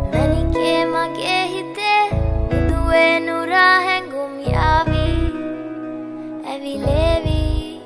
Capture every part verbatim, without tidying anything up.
ನನಗೆ ಮಗೆ ಹಿತೆ ನುದುವೆ ನುರ ಹೆಂಗುಮ್ ಯಾವಿ ಎವಿಲೇವಿ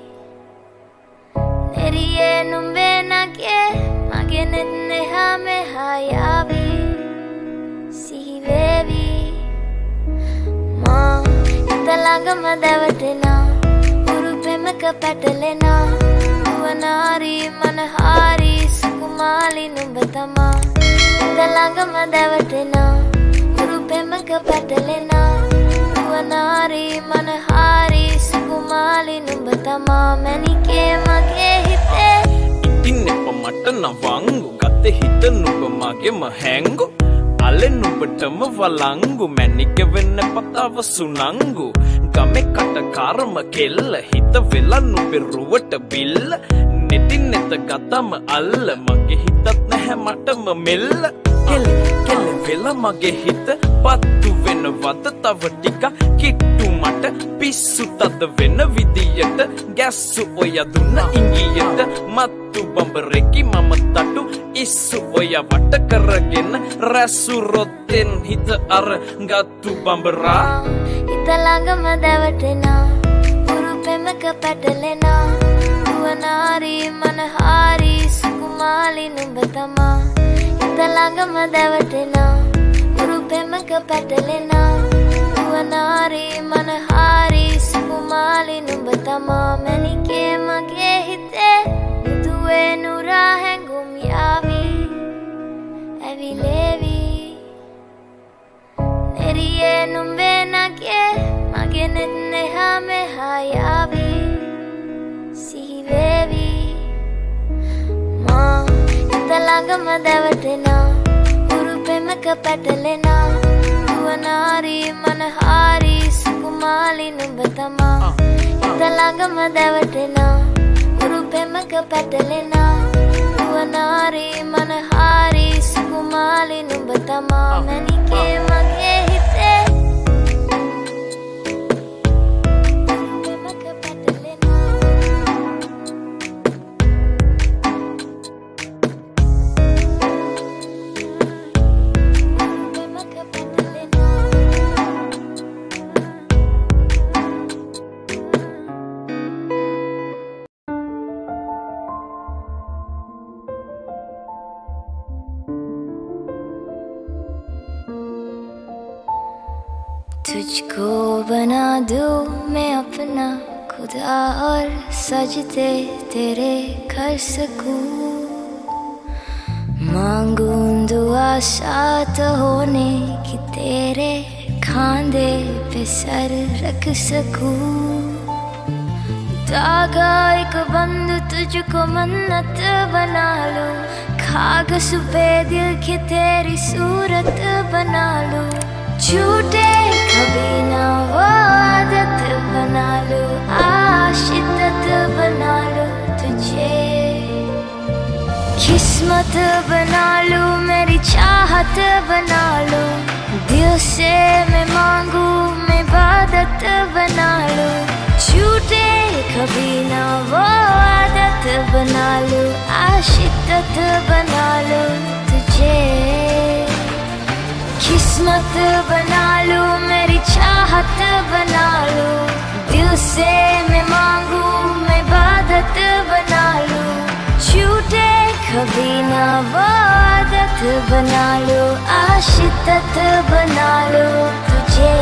ನೆರಿಯೇ ನುಂಬೆ ನಗೆ ಮಗೆ ನೆನ್ನೆ ಹಮೆ ಹಾಯಾವಿ ಸಿಹಿವೇವಿ ಮಾ ಇತ್ತಲಾಂಗಮ ದವಟೆನಾ ಉರು ಪ್ರೇಮಕ ಪೆಟಲೆನಾ ನುವನಾರಿ ಮನಹಾರಿ ಸುಕುಮಾಲಿ ನುಂಬತಮ ಇತ್ತಲಾಂಗಮ ದವಟೆನಾ ಉರು ಪ್ರೇಮಕ ಪೆಟಲೆನಾ ನುವನಾರಿ ಮನಹಾರಿ ಸುಕುಮಾಲಿ ನುಂಬತಮ ಮೆನಿಕೆ ಮಗೆ ಹಿತೆ ඉතින් මට නවංගු ගත හිත නුඹ මගෙම හැංගු අලෙන් නුඹටම වලංගු මැනික වෙන්න පතාව සුනංගු ගමේ කටකාරම කෙල්ල හිත වෙලා නුඹේ රුවට බිල්ල නෙතින් නෙත ගතම අල්ල මගේ හිතත් නැහැ මටම මෙල්ල කෙල කෙල වෙලා මගේ හිත පත්තු වෙනවද තව ටික කිට්ටු මට පිස්සු තද වෙන විදියට ගැස්සු ඔය දුන්න ඉංගියට මත්තු බඹරෙකි මම තටු ඉස්සු ඔය වට කරගෙන රැසු රොත්තෙන් හිත අර ගත්තු බඹරා හිත ළඟම දැවටෙනා උරු පෙමක පැටලෙනා නුවනාරි මනහාරි සුකුමාලි නුඹ තමා හිත ළඟම දැවටෙනා උරු පෙමක පැටලෙනා නුවනාරි මනහාරි සුකුමාලි නුඹ තමා මැනිකේ මගේ හිතේ නුදුවේ නුරා හැඟුම් යාවි ඇවිලේවි ನೆರಿಯೇ ನುಂಬೆ ನಗೆ ಮಗೆ ನೆನ್ನೆ ಹಮೆ ಹಾಯಾವಿ ಸಿಹಿವೇವಿ ಮಾ ಇತ್ತಲಾಂಗಮ ದವಟೆನಾ ಉರು ಪ್ರೇಮಕ ಪೆಟಲೆನಾ ನುವನಾರಿ ಮನಹಾರಿ ಸುಕುಮಾಲಿ ನುಂಬ ತಮ ಇತ್ತಲಾಂಗಮ ದವಟೆನಾ ಉರು ಪ್ರೇಮಕ ಪೆಟಲೆನಾ ನುವನಾರಿ ಮನಹಾರಿ ಸುಕುಮಾಲಿ ನುಂಬ ತಮ ಮನಿಕೆ ಮಗೆ ಹಿತೆ तुझको बना दूं मैं अपना खुदा और सजदे तेरे कर सकूं मांगूं दुआ साथ होने की तेरे खांधे पे सर रख सकूं धागा एक बंद तुझको मन्नत बना लूं कागज पे दिल की तेरी सूरत बना लूं झूठे कभी ना वो आदत बना लो आशिकत बना लो तुझे किस्मत बना लो मेरी चाहत बना लो दिल से मैं मांगू मैं इबादत बना लो झूठे कभी ना वो आदत बना लो आशिकत बना लो तुझे किस्मत बना लो मेरी चाहत बना लो दिल से मैं मांगू मैं इबादत बना लो झूठे कभी ना वो आदत बना लो आशिकत बना लो तुझे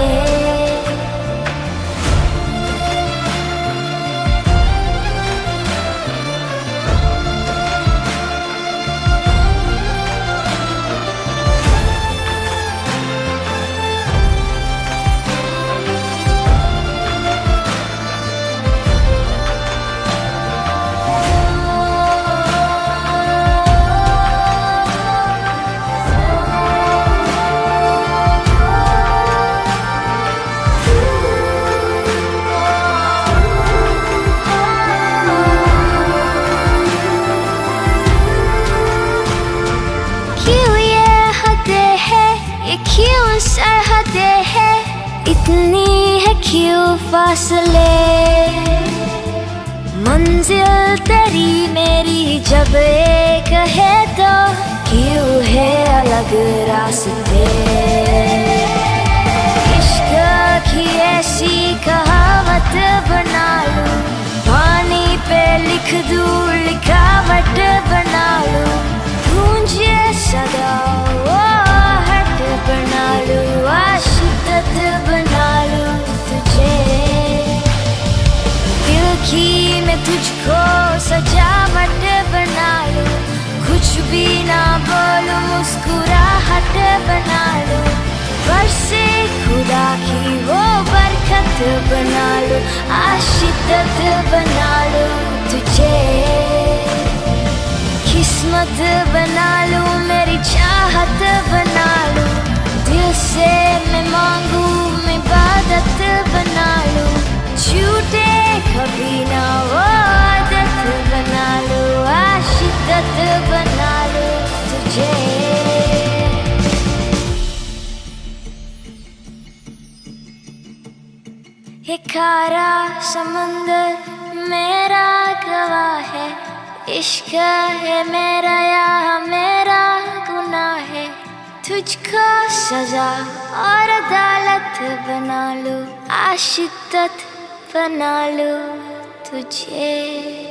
इतनी है क्यों फासले मंजिल तेरी मेरी जब एक है तो क्यों है अलग रास्ते। इश्क की ऐसी कहावत बना लूं, पानी पे लिख दूं लिखावट बना लूं, गूंजे सदा वो हट बना लूं, आशिकत बना लूं तुझे। दिल की मैं तुझको सजावट बना लूं, कुछ भी ना बोलूं मुस्कुराहट बना लूं, बरसे खुदा की वो बरकत बना लूं, आशिकत बना लूं तुझे। किस्मत बना लूं मेरी चाहत बना लूं, दिल से मैं मांगू मैं इबादत बना लूं, छूटे कभी ना वो आदत बना लूं, आशिकत बना लूं तुझे। ये खारा समंदर मेरा गवाह है, इश्क है मेरा या मेरा गुनाह है, तुझको सजा और अदालत बना लूं, आशिकत बना लूं तुझे।